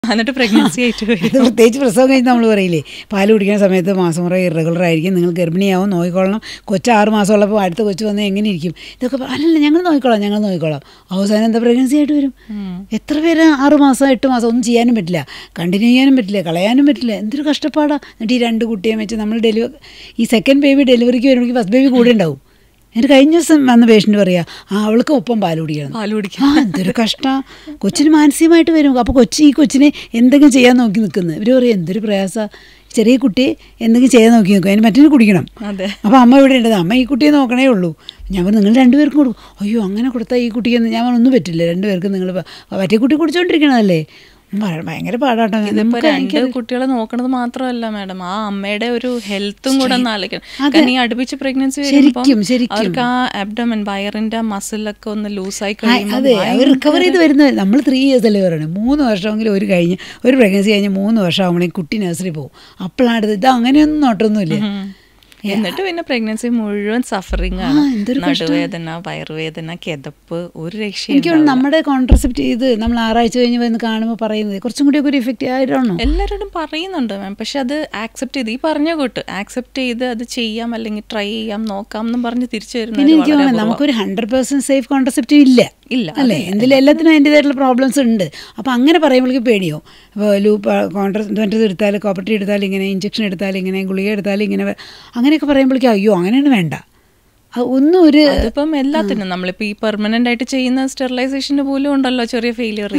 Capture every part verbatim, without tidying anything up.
എന്നിട്ട് പ്രഗ്നൻസി ആയിട്ട് ഇത് പ്രത്യേകിച്ച് പ്രസവം കഴിഞ്ഞ് നമ്മൾ പറയില്ലേ പാല് കുടിക്കുന്ന സമയത്ത് മാസമുറ ഇറഗുലർ ആയിരിക്കും, നിങ്ങൾ ഗർഭിണിയാവും, നോക്കിക്കൊള്ളണം, കൊച്ചു ആറ് മാസമുള്ളപ്പോൾ അടുത്ത കൊച്ചു വന്നാൽ എങ്ങനെ ഇരിക്കും, ഇതൊക്കെ അല്ലല്ല ഞങ്ങൾ നോക്കിക്കോളാം ഞങ്ങൾ നോക്കിക്കോളാം അവസാനം എന്താ പ്രഗ്നൻസി ആയിട്ട് വരും. എത്ര പേര് ആറ് മാസം എട്ട് മാസം ഒന്നും ചെയ്യാനും പറ്റില്ല, കണ്ടിന്യൂ ചെയ്യാനും പറ്റില്ല, കളയാനും പറ്റില്ല, എന്തൊരു കഷ്ടപ്പാടാണ്. എന്നിട്ട് ഈ രണ്ട് കുട്ടിയെ വെച്ച് നമ്മൾ ഡെലിവറി ഈ സെക്കൻഡ് ബേബി ഡെലിവറിക്ക് വരുമ്പോൾ ഫസ്റ്റ് ബേബി കൂടെ ഉണ്ടാവും. എന്നിട്ട് കഴിഞ്ഞ ദിവസം വന്ന പേഷ്യൻ്റ് പറയാ ആ അവൾക്ക് ഒപ്പം പാല് കുടിക്കണം. പാല് കുടിക്കണം ആ എന്തൊരു കഷ്ടം, കൊച്ചിന് മാനസികമായിട്ട് വരും. അപ്പോൾ കൊച്ചി ഈ കൊച്ചിനെ എന്തെങ്കിലും ചെയ്യാൻ നോക്കി നിൽക്കുന്നത്. ഇവർ പറയും എന്തൊരു പ്രയാസം, ചെറിയ കുട്ടി എന്തെങ്കിലും ചെയ്യാൻ നോക്കി നിൽക്കും, അതിന് മറ്റൊരു കുടിക്കണം. അപ്പോൾ അമ്മ ഇവിടെ ഉണ്ടത്, അമ്മ ഈ കുട്ടിയെ നോക്കണേ ഉള്ളൂ. ഞാൻ പറഞ്ഞു നിങ്ങൾ രണ്ടുപേർക്കും കൊടുക്കും. അയ്യോ അങ്ങനെ കൊടുത്താൽ ഈ കുട്ടിക്ക് ഞാൻ ഒന്നും പറ്റില്ല, രണ്ടുപേർക്കും നിങ്ങൾ മറ്റേ കുട്ടി കുടിച്ചോണ്ടിരിക്കണതല്ലേ. ഭയങ്കര പാടാട്ടോ. ഇതിപ്പോ രണ്ട് കുട്ടികളെ നോക്കണത് മാത്രമല്ല മാഡം, ആ അമ്മയുടെ ഒരു ഹെൽത്തും കൂടെ ഒന്ന് ആലോചിക്കണം. കാരണം ഈ അടുപ്പിച്ച് പ്രഗ്നൻസി അവർക്ക് ആ അബ്ഡോമൻ വയറിന്റെ മസിലൊക്കെ ഒന്ന് ലൂസായി കഴിയുമ്പോൾ അതെ അവർ റിക്കവർ ചെയ്ത് വരുന്നത്. നമ്മൾ ത്രീ ഇയേഴ്സ് അല്ലേ പറയുന്നത്, മൂന്ന് വർഷമെങ്കിലും ഒരു കഴിഞ്ഞ് ഒരു പ്രഗ്നൻസി കഴിഞ്ഞ് മൂന്ന് വർഷം ആകുമ്പോഴേക്കും കുട്ടി നഴ്സറി പോകും. അപ്പോഴാണ് ഇത് അങ്ങനെയൊന്നും നോട്ടൊന്നുമില്ല. എന്നിട്ട് പിന്നെ പ്രഗ്നൻസി മുഴുവൻ സഫറിങ് ആണ്, നടുവേദന, വയറുവേദന, കിതപ്പ്, ഒരു രക്ഷയും. എനിക്ക് നമ്മുടെ കോൺട്രസെപ്റ്റ് ചെയ്ത് നമ്മൾ ആറാഴ്ച കഴിഞ്ഞ് വന്ന് കാണുമ്പോൾ പറയുന്നത് കുറച്ചും കൂടി ഒരു ഇഫക്റ്റ് ആയിട്ടാണോ എല്ലാവരോടും പറയുന്നുണ്ട് മാം. പക്ഷെ അത് ആക്സെപ്റ്റ് ചെയ്ത് ഈ പറഞ്ഞ കൂട്ട് ആക്സെപ്റ്റ് ചെയ്ത് അത് ചെയ്യാം അല്ലെങ്കിൽ ട്രൈ ചെയ്യാം നോക്കാം എന്നും പറഞ്ഞ് തിരിച്ചു വരുന്നത്. എനിക്ക് തോന്നുന്നു നമുക്കൊരു ഹൺഡ്രഡ് പെർസെന്റ് സേഫ് കോൺട്രസെപ്റ്റീവ് ഇല്ല ഇല്ല അല്ലേ, എന്തെങ്കിലും എല്ലാത്തിനും അതിൻ്റെതായിട്ടുള്ള പ്രോബ്ലംസ് ഉണ്ട്. അപ്പോൾ അങ്ങനെ പറയുമ്പോഴേക്ക് പേടിയോ, അപ്പോൾ ലൂപ്പ് കോൺട്രസ് മറ്റേത് എടുത്താൽ കോപ്പർട്ടി എടുത്താൽ ഇങ്ങനെ, ഇഞ്ചക്ഷൻ എടുത്താൽ ഇങ്ങനെ, ഗുളിക എടുത്താൽ ഇങ്ങനെ, അങ്ങനെയൊക്കെ പറയുമ്പോഴേക്കും അയ്യോ അങ്ങനെയാണ് വേണ്ട. ഒന്നും ഒരു അതിപ്പം എല്ലാത്തിനും നമ്മളിപ്പോൾ ഈ പെർമനന്റ് ആയിട്ട് ചെയ്യുന്ന സ്റ്റെറിലൈസേഷന് പോലും ഉണ്ടല്ലോ ചെറിയ ഫെയിലിയർ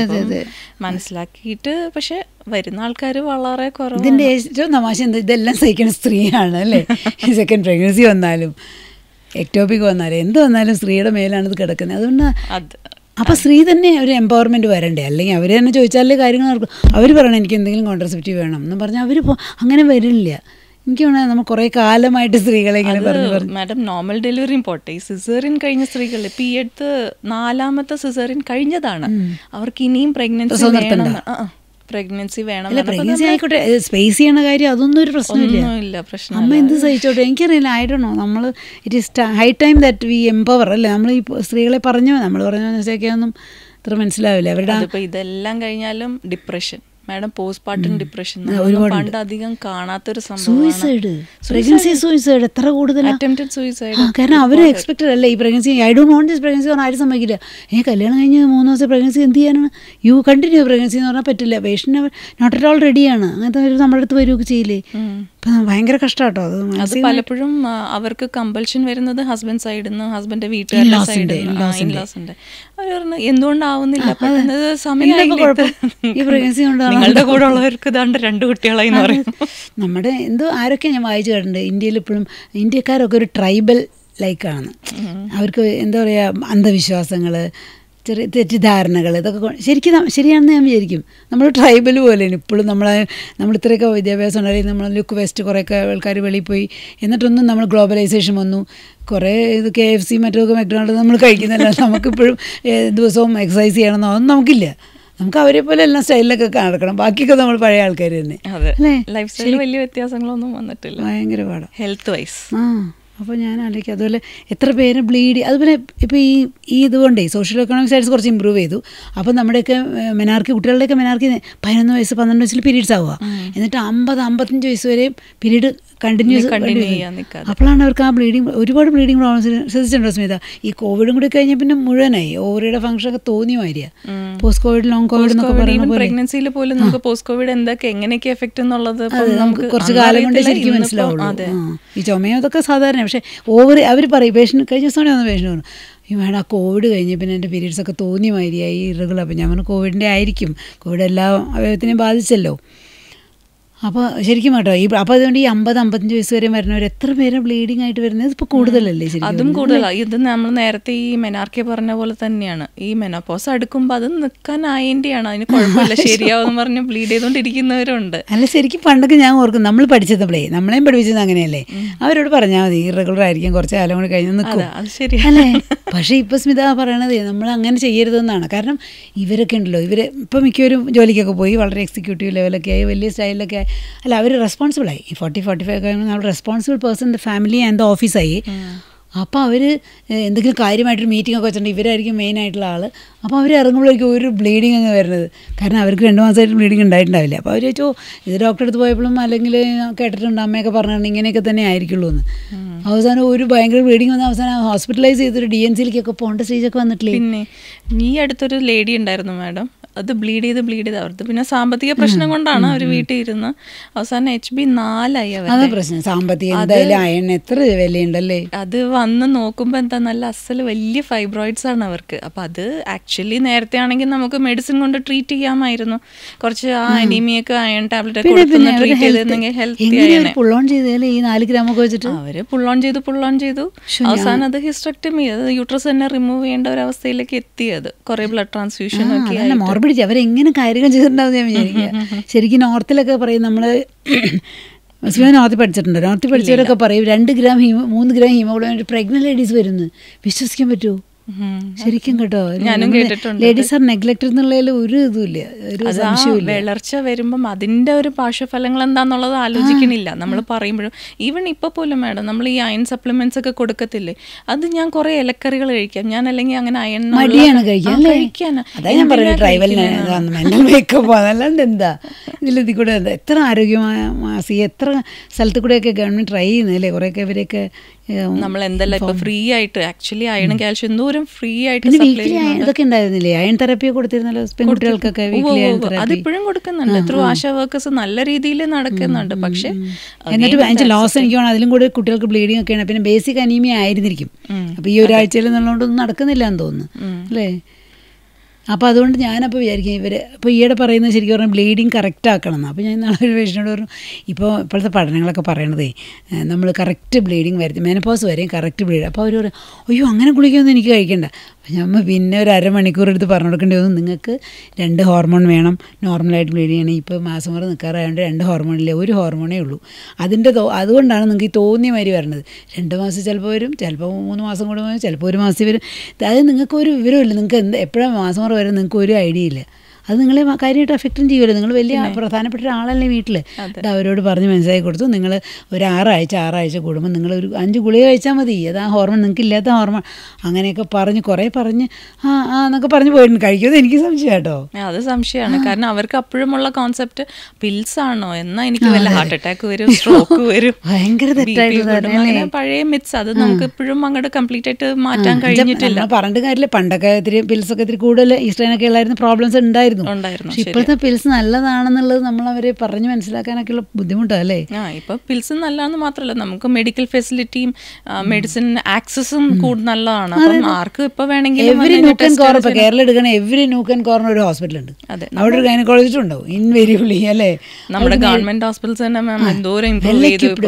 മനസ്സിലാക്കിയിട്ട്. പക്ഷെ വരുന്ന ആൾക്കാർ വളരെ കുറവ്. ഇതിൻ്റെ ഏറ്റവും തമാശ എന്താ, ഇതെല്ലാം സഹിക്കുന്ന സ്ത്രീയാണ് അല്ലേ. സെക്കൻഡ് പ്രഗ്നൻസി വന്നാലും എക്ടോപിക് വന്നാലും എന്ത് വന്നാലും സ്ത്രീയുടെ മേലാണ് ഇത് കിടക്കുന്നത്. അതുകൊണ്ട് അപ്പോൾ സ്ത്രീ തന്നെ ഒരു എംപവർമെൻറ്റ് വരണ്ടേ, അല്ലെങ്കിൽ അവർ തന്നെ ചോദിച്ചാലേ കാര്യങ്ങൾ നടക്കും. അവർ പറയണം എനിക്ക് എന്തെങ്കിലും കോൺട്രസെപ്റ്റീവ് വേണം എന്ന് പറഞ്ഞാൽ അവർ അങ്ങനെ വരില്ല. എനിക്ക് തോന്നുന്നത് നമ്മൾ കുറേ കാലമായിട്ട് സ്ത്രീകളെ ഇങ്ങനെ പറഞ്ഞു പറഞ്ഞു മാഡം നോർമൽ ഡെലിവറിയും പോട്ടെ, ഈ സിസേറിയൻ കഴിഞ്ഞ സ്ത്രീകൾ ഇപ്പം ഈ അടുത്ത് നാലാമത്തെ സിസേറിയൻ കഴിഞ്ഞതാണ്, അവർക്ക് ഇനിയും പ്രഗ്നൻസി വേണം, പ്രഗ്നൻസി വേണം. പ്രഗ്നൻസി ആയിക്കോട്ടെ, സ്പേസ് ചെയ്യണ കാര്യം അതൊന്നും ഒരു പ്രശ്നമില്ല. അമ്മ എന്ത് സഹിച്ചോട്ടെ, എനിക്കറിയില്ല. ആയിട്ടാണോ നമ്മൾ it is high time that we empower അല്ലേ. നമ്മൾ ഈ സ്ത്രീകളെ പറഞ്ഞു നമ്മൾ പറഞ്ഞു മനസ്സിലാക്കിയൊന്നും ഇത്ര മനസ്സിലാവില്ല അവരുടെ. ഇതെല്ലാം കഴിഞ്ഞാലും depression madam, post partum depression പണ്ട് അധികം കാണാത്തൊരു സൂയിസൈഡ്, പ്രഗ്നൻസി സൂയിസൈഡ് എത്ര കൂടുതൽ അറ്റംപ്റ്റഡ് സൂയിസൈഡ്. കാരണം അവർ എക്സ്പെക്റ്റഡ് അല്ലേ ഈ pregnancy, I don't want this pregnancy പറഞ്ഞാൽ ആരും സമ്മതിക്കില്ല. ഏ കല്യാണം കഴിഞ്ഞ് മൂന്ന് ദിവസം പ്രഗ്നൻസി എന്ത് ചെയ്യാനാണ്, യു കണ്ടിന്യൂ പ്രഗ്നൻസി എന്ന് പറഞ്ഞാൽ പറ്റില്ല, പേഷ്യൻ്റ് നോട്ട് അറ്റ് ഓൾ റെഡിയാണ്. അങ്ങനത്തെ ഒരു നമ്മുടെ അടുത്ത് വരികയൊക്കെ ചെയ്യില്ലേ. ഇപ്പം ഭയങ്കര കഷ്ടമാട്ടോ അത്. അത് പലപ്പോഴും അവർക്ക് കമ്പൽഷൻ വരുന്നത് ഹസ്ബൻഡ് സൈഡിൽ നിന്ന്, ഹസ്ബൻഡിന്റെ വീട്ടുകാരുടെ സൈഡിൽ ഇൻലോസ് ഉണ്ട്. അവർ പറഞ്ഞു എന്തുകൊണ്ടാവുന്നില്ല, സമയം ഈ പ്രഗ്നൻസി കൊണ്ട് നിങ്ങളുടെ കൂടെ ഉള്ളവർക്ക് ഇതാണ്ട് രണ്ട് കുട്ടികളായി എന്ന് പറയും. നമ്മുടെ എന്തോ ആരൊക്കെ ഞാൻ വായിച്ചു കേട്ടിട്ടുണ്ട്, ഇന്ത്യയിൽ ഇപ്പോഴും ഇന്ത്യക്കാരൊക്കെ ഒരു ട്രൈബൽ ലൈക്കാണ്. അവർക്ക് എന്താ പറയുക അന്ധവിശ്വാസങ്ങൾ, ചെറിയ തെറ്റിദ്ധാരണകൾ, ഇതൊക്കെ ശരിക്കും ശരിയാണെന്ന് ഞാൻ വിചാരിക്കും. നമ്മൾ ട്രൈബൽ പോലെയാണ് ഇപ്പോഴും. നമ്മൾ നമ്മൾ ഇത്രയൊക്കെ വിദ്യാഭ്യാസം ഉണ്ടായി, നമ്മൾ ലുക്ക് വെസ്റ്റ് കുറേയൊക്കെ ആൾക്കാർ വെളിയിൽ പോയി, എന്നിട്ടൊന്നും നമ്മൾ ഗ്ലോബലൈസേഷൻ വന്നു, കുറേ ഇത് കെ എഫ് സി മറ്റൊക്കെ മറ്റൊക്കെ നമ്മൾ കഴിക്കുന്നില്ല. നമുക്കിപ്പോഴും ദിവസവും എക്സസൈസ് ചെയ്യണമെന്നോ ഒന്നും നമുക്കില്ല. നമുക്ക് അവരെ പോലെ എല്ലാം സ്റ്റൈലിലൊക്കെ നടക്കണം, ബാക്കിയൊക്കെ നമ്മൾ പഴയ ആൾക്കാർ തന്നെ അല്ലേ. ലൈഫ് സ്റ്റൈലിൽ വലിയ വ്യത്യാസങ്ങളൊന്നും വന്നിട്ടില്ല, ഭയങ്കര പാടാണ് ഹെൽത്ത് വൈസ്. ആ അപ്പോൾ ഞാൻ ആലോചിക്കും അതുപോലെ എത്ര പേര് ബ്ലീഡ്. അതുപോലെ ഇപ്പോൾ ഈ ഈ ഇതുകൊണ്ടേ സോഷ്യൽ എക്കണോമിക് സൈഡ്സ് കുറച്ച് ഇമ്പ്രൂവ് ചെയ്തു. അപ്പോൾ നമ്മുടെയൊക്കെ മെനാർക്കി കുട്ടികളുടെയൊക്കെ മെനാർക്കി പതിനൊന്ന് വയസ്സ് പന്ത്രണ്ട് വയസ്സിൽ പീരീഡ്സ് ആവുക, എന്നിട്ട് അമ്പത് അമ്പത്തഞ്ച് വയസ്സ് വരെയും പീരീഡ് കണ്ടിന്യൂസ്. അപ്പോഴാണ് അവർക്ക് ആ ബ്ലീഡിങ്, ഒരുപാട് ബ്ലീഡിങ് പ്രോബ്ലംസ് ശ്രദ്ധിച്ചിട്ടുണ്ടോ സ്മിത? ഈ കോവിഡും കൂടി കഴിഞ്ഞാൽ പിന്നെ മുഴുവനായി ഓവറിയുടെ ഫംഗ്ഷൻ ഒക്കെ തോന്നിയ മാതിരിയാ. പോസ്റ്റ് കോവിഡ് ലോങ് കോവിഡ് എന്നൊക്കെ പറയുന്നത് പ്രഗ്നൻസിയിൽ പോലും നമുക്ക് പോസ്റ്റ് കോവിഡ് എന്തൊക്കെ എങ്ങനെയൊക്കെ എഫക്റ്റ് എന്നുള്ളത് നമുക്ക് കുറച്ച് കാലം കൊണ്ട് ശരിക്കും മനസ്സിലാവുള്ളൂ. ഈ ചുമയും അതൊക്കെ സാധാരണ. പക്ഷേ ഓവർ അവർ പറയും, പേഷ്യൻ്റ് കഴിഞ്ഞ ദിവസം വന്ന പേഷ്യൻ്റ് പറഞ്ഞു ഈ വേണം ആ കോവിഡ് കഴിഞ്ഞ് പിന്നെ എൻ്റെ പീരീഡ്സ് ഒക്കെ തോന്നിയ മാതിരിയായി ഇറഗുലർ. അപ്പോൾ ഞാൻ പറഞ്ഞു കോവിഡിൻ്റെ ആയിരിക്കും, കോവിഡ് എല്ലാ അവയവത്തിനെയും ബാധിച്ചല്ലോ. അപ്പോൾ ശരിക്കും കേട്ടോ ഈ അപ്പോൾ അതുകൊണ്ട് ഈ അമ്പത് അമ്പത്തഞ്ച് വയസ്സ് വരെ വരുന്നവർ എത്ര പേര് ബ്ലീഡിങ് ആയിട്ട് വരുന്നത് ഇപ്പോൾ കൂടുതലല്ലേ? ശരി, അതും കൂടുതലാണ്. ഇത് നമ്മൾ നേരത്തെ ഈ മെനാർക്കി പറഞ്ഞ പോലെ തന്നെയാണ്. ഈ മെനോപോസ് അടുക്കുമ്പോൾ അത് നിൽക്കാനായതിൻ്റെയാണ്, അതിന് കുഴപ്പമില്ല ശരിയാവെന്ന് പറഞ്ഞ് ബ്ലീഡ് ചെയ്തുകൊണ്ടിരിക്കുന്നവരുണ്ട്. അല്ല ശരിക്കും പണ്ടൊക്കെ ഞാൻ ഓർക്കും നമ്മൾ പഠിച്ചതേ, നമ്മളെയും പഠിപ്പിച്ചത് അങ്ങനെയല്ലേ, അവരോട് പറഞ്ഞാൽ മതി ഇറഗുലർ ആയിരിക്കും കുറച്ച് കാലം കൂടി കഴിഞ്ഞ് നിൽക്കും, അത് ശരിയാണ് അല്ലേ. പക്ഷേ ഇപ്പോൾ സ്മിത പറയണത് നമ്മൾ അങ്ങനെ ചെയ്യരുതെന്നാണ്. കാരണം ഇവരൊക്കെ ഉണ്ടല്ലോ, ഇവർ ഇപ്പോൾ മിക്കവരും ജോലിക്കൊക്കെ പോയി വളരെ എക്സിക്യൂട്ടീവ് ലെവലൊക്കെ ആയി, വലിയ സ്റ്റൈലിലൊക്കെ ആയി. അല്ല അവർ റെസ്പോൺസിബിളായി. ഈ ഫോർട്ടി ഫോർട്ടി ഫൈവ് കഴിഞ്ഞാൽ നമ്മൾ responsible person the family and the ഓഫീസായി. അപ്പോൾ അവർ എന്തെങ്കിലും കാര്യമായിട്ടൊരു മീറ്റിംഗ് ഒക്കെ വെച്ചിട്ടുണ്ട്, ഇവരായിരിക്കും മെയിൻ ആയിട്ടുള്ള ആൾ. അപ്പോൾ അവർ ഇറങ്ങുമ്പോഴേക്കും ഒരു ബ്ലീഡിങ് അങ്ങ് വരുന്നത്. കാരണം അവർക്ക് രണ്ട് മാസമായിട്ട് ബ്ലീഡിങ് ഉണ്ടായിട്ടുണ്ടാവില്ല. അപ്പോൾ അവർ ചോദിച്ചോ ഇത് ഡോക്ടറെ അടുത്ത് പോയപ്പോഴും അല്ലെങ്കിൽ കേട്ടിട്ടുണ്ട് അമ്മയൊക്കെ പറഞ്ഞിട്ടുണ്ട് ഇങ്ങനെയൊക്കെ തന്നെ ആയിരിക്കുള്ളൂ എന്ന്. അവസാനം ഒരു ഭയങ്കര ബ്ലീഡിങ് വന്ന അവസാനം ഹോസ്പിറ്റലൈസ് ചെയ്തൊരു ഡി എൻ സിയിലേക്കൊക്കെ പോകേണ്ട സ്റ്റേജൊക്കെ വന്നിട്ടില്ലേ. പിന്നെ ഈ അടുത്തൊരു ലേഡി ഉണ്ടായിരുന്നു മാഡം, അത് ബ്ലീഡ് ചെയ്ത് ബ്ലീഡ് ചെയ്ത് അവർക്ക് പിന്നെ സാമ്പത്തിക പ്രശ്നം കൊണ്ടാണ് അവർ വീട്ടിൽ ഇരുന്ന് അവസാനം എച്ച് ബി നാലായി അവർ പ്രശ്നം. സാമ്പത്തികം എന്തായാലും അയൺ എത്ര വിലയുണ്ടല്ലേ. അത് വന്ന് നോക്കുമ്പോൾ എന്താ നല്ല അസൽ വലിയ ഫൈബ്രോയിഡ്സ് ആണ് അവർക്ക്. അപ്പം അത് ആക്ച്വലി നേരത്തെ ആണെങ്കിൽ നമുക്ക് മെഡിസിൻ കൊണ്ട് ട്രീറ്റ് ചെയ്യാമായിരുന്നു. കുറച്ച് ആ അനീമിയൊക്കെ അയൺ ടാബ്ലറ്റ് ഒക്കെ കൊടുത്ത് ട്രീറ്റ് ചെയ്തിരുന്നെങ്കിൽ ഹെൽത്തി ആയാണ്. പുള്ളോൺ ചെയ്താൽ ഈ നാല് ഗ്രാം ഒക്കെ വെച്ചിട്ട് അവർ പുള്ളോൺ ചെയ്തു പുള്ളോൺ ചെയ്തു അവസാനം അത് ഹിസ്റ്ററക്ടമി, അത് യൂട്രസ് തന്നെ റിമൂവ് ചെയ്യേണ്ട ഒരു അവസ്ഥയിലേക്ക് എത്തിയത്. കുറെ ബ്ലഡ് ട്രാൻസ്ഫ്യൂഷൻ ഒക്കെ പിടിച്ച് അവരെങ്ങനെ കാര്യങ്ങൾ ചെയ്തിട്ടുണ്ടാവും ഞാൻ വിചാരിക്കുക. ശരിക്കും നോർത്തിലൊക്കെ പറയും, നമ്മൾ നോർത്തിൽ പഠിച്ചിട്ടുണ്ട്, നോർത്തിൽ പഠിച്ചവരൊക്കെ പറയും രണ്ട് ഗ്രാം ഹീമോ മൂന്ന് ഗ്രാം ഹീമോഗ്ലോബിൻ പ്രഗ്നന്റ് ലേഡീസ് വരുന്നു. വിശ്വസിക്കാൻ പറ്റുമോ? ശരിക്കും കേട്ടോ, ഞാനും കേട്ടിട്ടുണ്ട്. ലേഡീസ് ആർ നെഗ്ലക്റ്റഡ് എന്നുള്ളതിൽ ഒരു ഇതുമില്ല, ഒരു സംശയമില്ല. വളർച്ച വരുമ്പം അതിന്റെ ഒരു പാർശ്വഫലങ്ങൾ എന്താന്നുള്ളത് ആലോചിക്കണില്ല നമ്മൾ പറയുമ്പോഴും. ഈവൻ ഇപ്പൊ പോലും മാഡം നമ്മൾ ഈ അയൺ സപ്ലിമെന്റ്സ് ഒക്കെ കൊടുക്കത്തില്ലേ, അത് ഞാൻ കുറെ ഇലക്കറികൾ കഴിക്കാം, ഞാൻ അല്ലെങ്കിൽ അങ്ങനെ അയൺ മടിയാണ് കഴിക്കാൻ. ഞാൻ പറയുന്നത് ട്രൈബൽ മേക്കപ്പ് അതല്ലാണ്ട് എന്താ ഇതിൽ കൂടെ എത്ര ആരോഗ്യമായ മാസി എത്ര സ്ഥലത്ത് കൂടെയൊക്കെ ഗവൺമെന്റ് ട്രൈ ചെയ്യുന്നല്ലേ കുറേയൊക്കെ ഇവരെയൊക്കെ. നമ്മൾ എന്തെല്ലാം ഇപ്പൊ ഫ്രീ ആയിട്ട് ആക്ച്വലി അയണും കാൽഷ്യം എന്തോരം ഫ്രീ ആയിട്ട് ഇതൊക്കെ ഉണ്ടായിരുന്നില്ലേ, അയൺ തെറാപ്പി കൊടുത്തിരുന്നല്ലോ പെൺകുട്ടികൾക്കൊക്കെ. അതിപ്പോഴും കൊടുക്കുന്നുണ്ട്, ത്രൂ ആശാ വർക്കേഴ്സ് നല്ല രീതിയിൽ നടക്കുന്നുണ്ട്. പക്ഷെ എന്നിട്ട് അതിന്റെ ലോസ് എനിക്ക് വേണം, അതിലും കൂടെ കുട്ടികൾക്ക് ബ്ലീഡിങ് ഒക്കെയാണ്. പിന്നെ ബേസിക് അനീമിയ ആയിരുന്നിരിക്കും. അപ്പൊ ഈ ഒരാഴ്ചയിൽ എന്നുള്ളതുകൊണ്ടൊന്നും നടക്കുന്നില്ല എന്ന് തോന്നുന്നു അല്ലേ. അപ്പോൾ അതുകൊണ്ട് ഞാനപ്പോൾ വിചാരിക്കും ഇവർ ഇപ്പോൾ ഈയിടെ പറയുന്നത് ശരിക്കും പറഞ്ഞാൽ ബ്ലീഡിങ് കറക്റ്റ് ആക്കണം എന്ന്. അപ്പോൾ ഞാൻ നാളെ ഒരു പേഷ്യനോട് പറഞ്ഞു, ഇപ്പോൾ ഇപ്പോഴത്തെ പഠനങ്ങളൊക്കെ പറയണതേ നമ്മൾ കറക്റ്റ് ബ്ലീഡിങ് വരുത്തി മെനപ്പോസ് വരെയും കറക്റ്റ് ബ്ലീഡ്. അപ്പോൾ അവർ പറയും അയ്യോ അങ്ങനെ ഗുളികയൊന്നും എനിക്ക് കഴിക്കണ്ട. അപ്പോൾ നമ്മൾ പിന്നെ ഒരു അരമണിക്കൂർ എടുത്ത് പറഞ്ഞു കൊടുക്കേണ്ടി വന്നു, നിങ്ങൾക്ക് രണ്ട് ഹോർമോൺ വേണം നോർമലായിട്ട് ബ്ലീഡ് ചെയ്യണം. ഇപ്പോൾ മാസം വരെ നിൽക്കാറായതുകൊണ്ട് രണ്ട് ഹോർമോണില്ല, ഒരു ഹോർമോണേ ഉള്ളൂ. അതിൻ്റെ തോ അതുകൊണ്ടാണ് നിങ്ങൾക്ക് ഈ തോന്നിയ മാതിരി വരണത്. രണ്ട് മാസം ചിലപ്പോൾ വരും, ചിലപ്പോൾ മൂന്ന് മാസം കൂടെ വരും, ചിലപ്പോൾ ഒരു മാസം വരും. അത് നിങ്ങൾക്ക് ഒരു വിവരമില്ല, നിങ്ങൾക്ക് എന്ത് എപ്പോഴാണ് മാസം വരെ വരും നിങ്ങൾക്ക് ഒരു ഐഡിയ ഇല്ല. അത് നിങ്ങളെ കാര്യമായിട്ട് അഫക്റ്റും ചെയ്യുമല്ലോ. നിങ്ങൾ വലിയ പ്രധാനപ്പെട്ട ഒരാളല്ലേ വീട്ടിൽ. അത് അവരോട് പറഞ്ഞ് മനസ്സിലാക്കി കൊടുത്തു, നിങ്ങൾ ഒരു ആറാഴ്ച ആറാഴ്ച കൂടുമ്പോൾ നിങ്ങൾ ഒരു അഞ്ച് ഗുളിക കഴിച്ചാൽ മതി, അത് ആ ഹോർമോൺ നിങ്ങൾക്ക് ഇല്ലാത്ത ഹോർമോൺ അങ്ങനെയൊക്കെ പറഞ്ഞ് കുറേ പറഞ്ഞ് ആ ആ എന്നൊക്കെ പറഞ്ഞ് പോയിട്ടുണ്ട്. കഴിക്കുമെന്ന് എനിക്ക് സംശയം കേട്ടോ. അത് സംശയമാണ്, കാരണം അവർക്ക് അപ്പോഴുമുള്ള കോൺസെപ്റ്റ് പിൽസ് ആണോ എന്നാൽ എനിക്ക് വല്ല ഹാർട്ട് അറ്റാക്ക് വരും, സ്ട്രോക്ക് വരും, ഭയങ്കര തെറ്റായിട്ട് പഴയ മിത്സ്. അത് നമുക്ക് ഇപ്പോഴും അങ്ങോട്ട് കംപ്ലീറ്റ് ആയിട്ട് മാറ്റാൻ കഴിഞ്ഞിട്ടില്ല. പറഞ്ഞിട്ട് കാര്യമില്ല, പണ്ടൊക്കെ ഇത്തിരി പിൽസൊക്കെ ഇത്തിരി കൂടുതൽ ഈസ്ട്രൈനൊക്കെ ഉള്ളായിരുന്നു, പ്രോബ്ലംസ് ഉണ്ടായിരുന്നു. പക്ഷെ ഇപ്പോഴത്തെ പിൽസ് നല്ലതാണെന്നുള്ളത് നമ്മൾ അവരെ പറഞ്ഞ് മനസ്സിലാക്കാനൊക്കെയുള്ള ബുദ്ധിമുട്ടല്ലേ. ആ ഇപ്പൊ പിൽസ് നല്ലതാണെന്ന് മാത്രമല്ല, നമുക്ക് മെഡിക്കൽ ഫെസിലിറ്റിയും മെഡിസിൻ ആക്സസും കൂടുതൽ നല്ലതാണ്. അപ്പം ആർക്ക് ഇപ്പൊ വേണമെങ്കിലും കേരളം എടുക്കണ എവറി ന്യൂക്ക് ആൻഡ് കോർണർ ഒരു ഹോസ്പിറ്റൽ ഉണ്ട്, അവിടെ ഒരു ഗൈനക്കോളജിസ്റ്റ് ഉണ്ടാവും ഇൻവെരിയബിളി അല്ലേ. നമ്മുടെ ഗവൺമെന്റ് ഹോസ്പിറ്റൽസ് തന്നെ മാം എന്തോരം ഇംപ്രൂവ്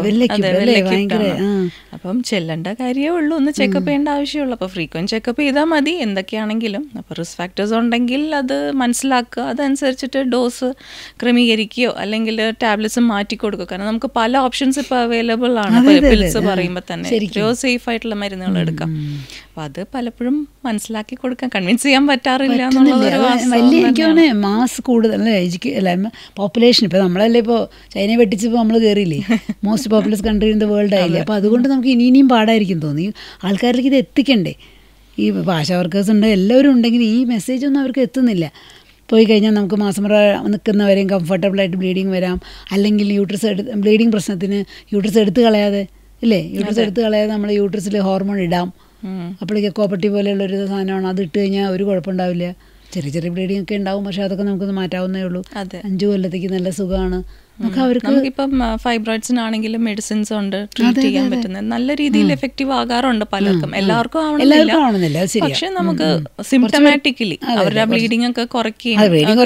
ചെയ്തു. അപ്പം ചെല്ലേണ്ട കാര്യമേ ഉള്ളൂ, ഒന്ന് ചെക്കപ്പ് ചെയ്യേണ്ട ആവശ്യമുള്ളൂ. അപ്പോൾ ഫ്രീക്വന്റ് ചെക്കപ്പ് ചെയ്താൽ മതി എന്തൊക്കെയാണെങ്കിലും. അപ്പോൾ റിസ്ക് ഫാക്ടേഴ്സ് ഉണ്ടെങ്കിൽ അത് മനസ്സിലാക്കുക, അതനുസരിച്ചിട്ട് ഡോസ് ക്രമീകരിക്കുകയോ അല്ലെങ്കിൽ ടാബ്ലറ്റ്സ് മാറ്റി കൊടുക്കുക. കാരണം നമുക്ക് പല ഓപ്ഷൻസ് ഇപ്പോൾ അവൈലബിൾ ആണ്. പിൽസ് പറയുമ്പോൾ തന്നെ എത്രയോ സേഫ് ആയിട്ടുള്ള മരുന്നുകൾ എടുക്കാം. അപ്പം അത് പലപ്പോഴും മനസ്സിലാക്കി കൊടുക്കാൻ കൺവിൻസ് ചെയ്യാൻ പറ്റാറില്ല എന്നുള്ളതൊരു വലിയ എനിക്ക് തോന്നുന്നു മാസ് കൂടുതൽ എഡ്യൂക്കേ അല്ല പോപ്പുലേഷൻ. ഇപ്പോൾ നമ്മളല്ലേ ഇപ്പോൾ ചൈനയെ വെട്ടിച്ചപ്പോൾ നമ്മൾ കയറിയില്ലേ, most populous country in the world ആയില്ലേ. അപ്പോൾ അതുകൊണ്ട് നമുക്ക് ഇനി ഇനിയും പാടായിരിക്കും തോന്നി. ആൾക്കാരിലേക്ക് ഇത് എത്തിക്കണ്ടേ, ഈ ആശാ വർക്കേഴ്സ് ഉണ്ട് എല്ലാവരും ഉണ്ടെങ്കിൽ ഈ മെസ്സേജ് ഒന്നും അവർക്ക് എത്തുന്നില്ല. പോയി കഴിഞ്ഞാൽ നമുക്ക് മാസം മുറ നിൽക്കുന്നവരെയും കംഫർട്ടബിളായിട്ട് ബ്ലീഡിങ് വരാം, അല്ലെങ്കിൽ യൂട്രസ് എടുത്ത് ബ്ലീഡിങ് പ്രശ്നത്തിന് യൂട്രസ് എടുത്ത് കളയാതെ ഇല്ലേ, യൂട്രസ് എടുത്ത് കളയാതെ നമ്മൾ യൂട്രസിൽ ഹോർമോൺ ഇടാം. അപ്പോഴേക്ക് കോപ്പർട്ടി പോലെയുള്ളൊരു സാധനമാണ്, അത് ഇട്ട് കഴിഞ്ഞാൽ ഒരു കുഴപ്പമുണ്ടാവില്ല. ചെറിയ ചെറിയ ബ്ലീഡിങ് ഒക്കെ ഉണ്ടാവും, പക്ഷെ അതൊക്കെ നമുക്കൊന്ന് മാറ്റാവുന്നേ ഉള്ളൂ. അഞ്ചു കൊല്ലത്തേക്ക് നല്ല സുഖമാണ്. നമുക്കിപ്പം ഫൈബ്രോയിഡ്സിനാണെങ്കിലും മെഡിസിൻസ് ഉണ്ട് ട്രീറ്റ് ചെയ്യാൻ പറ്റുന്നത്, നല്ല രീതിയിൽ എഫക്റ്റീവ് ആകാറുണ്ട് പലർക്കും. എല്ലാവർക്കും ആവണമെന്നില്ല, പക്ഷെ നമുക്ക് സിംറ്റമാറ്റിക്കലി അവരുടെ ബ്ലീഡിംഗ് ഒക്കെ കുറയ്ക്കുകയും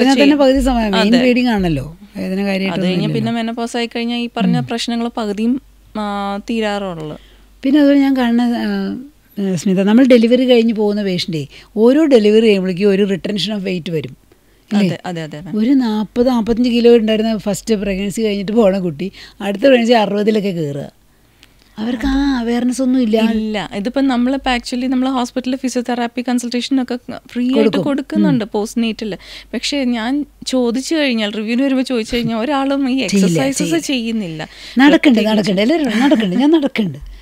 അത് കഴിഞ്ഞ് പിന്നെ മെനോപോസ് ആയി കഴിഞ്ഞാൽ ഈ പറഞ്ഞ പ്രശ്നങ്ങൾ പകുതിയും തീരാറുള്ളു. പിന്നെ അതുപോലെ ഞാൻ കാണുന്ന സ്മിത, നമ്മൾ ഡെലിവറി കഴിഞ്ഞ് പോകുന്ന പേഷ്യൻ്റേ ഓരോ ഡെലിവറി കഴിയുമ്പോഴേക്കും ഒരു റിട്ടൻഷൻ ഓഫ് വെയിറ്റ് വരും. ഒരു നാൽപ്പത് നാൽപ്പത്തഞ്ച് കിലോ ഉണ്ടായിരുന്ന ഫസ്റ്റ് പ്രഗ്നൻസി കഴിഞ്ഞിട്ട് പോണ കുട്ടി അടുത്ത പ്രഗ്നൻസി അറുപതിലൊക്കെ കയറുക. അവർക്ക് ആ അവയർനെസ് ഒന്നും ഇല്ല ഇല്ല ഇതിപ്പോൾ നമ്മളിപ്പോൾ ആക്ച്വലി നമ്മൾ ഹോസ്പിറ്റലിൽ ഫിസിയോതെറാപ്പി കൺസൾട്ടേഷനൊക്കെ ഫ്രീ ആയിട്ട് കൊടുക്കുന്നുണ്ട് പോസ്റ്റ് നേറ്റിൽ. പക്ഷേ ഞാൻ ചോദിച്ചു കഴിഞ്ഞാൽ റിവ്യൂവിന് വരുമ്പോൾ ചോദിച്ചു കഴിഞ്ഞാൽ ഒരാളും ഈ എക്സസൈസസ് ചെയ്യുന്നില്ല. നടക്കണ്ട് നടക്കണ്ട് എല്ലാവരും നടക്കണ്ട്, ഞാൻ നടക്കണ്ട്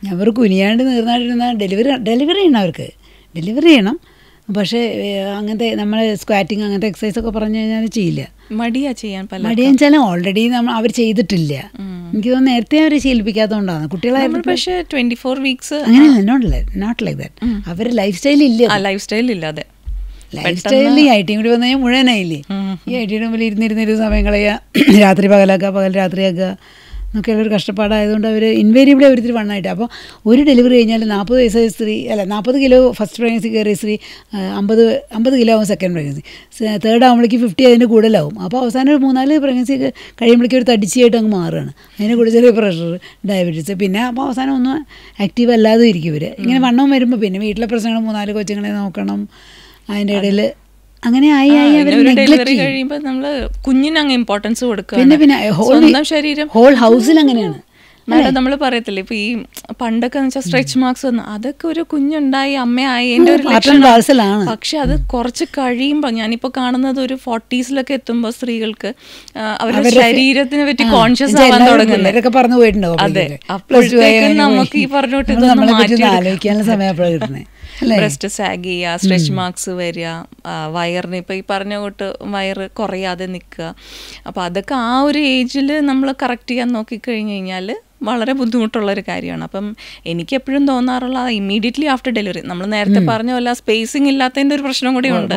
അവർ കുനിയാണ്ട് നീർന്നാണ്ടിരുന്ന ഡെലിവറി ഡെലിവറി ചെയ്യണം, അവർക്ക് ഡെലിവറി ചെയ്യണം. പക്ഷേ അങ്ങനത്തെ നമ്മൾ സ്ക്വാറ്റിങ് അങ്ങനത്തെ എക്സസൈസ് ഒക്കെ പറഞ്ഞു കഴിഞ്ഞാൽ ചെയ്യില്ല, മടിയാ ചെയ്യാൻ. മടിയെന്ന് വെച്ചാൽ ഓൾറെഡി നമ്മൾ അവർ ചെയ്തിട്ടില്ല. എനിക്ക് തോന്നുന്നു നേരത്തെ അവർ ശീലിപ്പിക്കാത്തതുകൊണ്ടാണ് കുട്ടികളായിരുന്നു. പക്ഷേ ട്വന്റി ഫോർ വീക്സ് അങ്ങനെയല്ല, നോട്ട് നോട്ട് ലൈക്ക് ദാറ്റ്. അവർ ലൈഫ് സ്റ്റൈൽ ഇല്ല, ലൈഫ് സ്റ്റൈൽ ഇല്ലാതെ ലൈഫ് സ്റ്റൈലിൽ ഈ ഐ ടിയും കൂടി വന്നു കഴിഞ്ഞാൽ മുഴുവനായില്ലേ. ഈ ഐ ടിയുടെ മുമ്പിൽ ഇരുന്നിരുന്നിരുന്ന സമയം കളയുക, രാത്രി പകലാക്കുക, പകൽ രാത്രിയാക്കുക എന്നൊക്കെയുള്ളൊരു കഷ്ടപ്പാടായതുകൊണ്ട് അവർ ഇൻവേരിയബിളി ഒരിത്തിരി വണ്ണായിട്ട്. അപ്പോൾ ഒരു ഡെലിവറി കഴിഞ്ഞാൽ നാൽപ്പത് വയസ്സായ സ്ത്രീ അല്ല നാൽപ്പത് കിലോ ഫസ്റ്റ് പ്രഗ്നൻസി കയറിയ സ്ത്രീ അമ്പത് അമ്പത് കിലോ ആവും സെക്കൻഡ് പ്രഗ്നൻസി, തേർഡ് ആകുമ്പോഴേക്ക് ഫിഫ്റ്റി അതിൻ്റെ കൂടുതലാവും. അപ്പോൾ അവസാനം ഒരു മൂന്നാല് പ്രഗ്നൻസി കഴിയുമ്പോഴേക്കും ഒരു തടിച്ചിയായിട്ട് അങ്ങ് മാറുകയാണ്. അതിന് കൂടെ ചെറിയ പ്രഷർ, ഡയബറ്റീസ്, പിന്നെ അപ്പോൾ അവസാനം ഒന്നും ആക്റ്റീവ് അല്ലാതെ ഇരിക്കും ഇവർ. ഇങ്ങനെ വണ്ണം വരുമ്പോൾ പിന്നെ വീട്ടിലെ പ്രശ്നങ്ങൾ, മൂന്നാല് കൊച്ചുങ്ങളെ നോക്കണം, അതിൻ്റെ ഇടയിൽ അങ്ങനെ ആയി ആയി ഡെലിവറി കഴിയുമ്പോൾ നമ്മള് കുഞ്ഞിനങ്ങ് ഇമ്പോർട്ടൻസ് കൊടുക്കുക. പിന്നെ പിന്നെ സ്വന്തം ശരീരം ഹോൾ ഹൗസിൽ അങ്ങനെയാണ്. മാഡം നമ്മൾ പറയത്തില്ലേ ഇപ്പൊ ഈ പണ്ടൊക്കെ വെച്ചാൽ സ്ട്രെച്ച് മാർക്സ് വന്നു, അതൊക്കെ ഒരു കുഞ്ഞുണ്ടായി അമ്മയായി എൻ്റെ ഒരു ലക്ഷണമാണ്. പക്ഷെ അത് കുറച്ച് കഴിയുമ്പോൾ ഞാനിപ്പോ കാണുന്നത് ഒരു ഫോർട്ടീസിലൊക്കെ എത്തുമ്പോൾ സ്ത്രീകൾക്ക് അവരുടെ ശരീരത്തിനെ പറ്റി കോൺഷ്യസ് ആവാൻ തുടങ്ങുന്നത്. അതെ, അപ്പോഴത്തേക്കും നമുക്ക് ഈ പറഞ്ഞോട്ട് ആലോചിക്കാനുള്ള സമയം ബ്രസ്റ്റ് സാഗ് ചെയ്യുക, സ്ട്രെച്ച് മാർക്സ് വരിക, വയറിന് ഇപ്പം ഈ പറഞ്ഞ തൊട്ട് വയറ് കുറയാതെ നിൽക്കുക. അപ്പോൾ അതൊക്കെ ആ ഒരു ഏജിൽ നമ്മൾ കറക്റ്റ് ചെയ്യാൻ നോക്കിക്കഴിഞ്ഞ് കഴിഞ്ഞാൽ വളരെ ബുദ്ധിമുട്ടുള്ളൊരു കാര്യമാണ്. അപ്പം എനിക്കെപ്പോഴും തോന്നാറുള്ള ഇമ്മീഡിയറ്റ്ലി ആഫ്റ്റർ ഡെലിവറി നമ്മൾ നേരത്തെ പറഞ്ഞ പോലെ സ്പേസിങ് ഇല്ലാത്തതിൻ്റെ ഒരു പ്രശ്നം കൂടി ഉണ്ട്.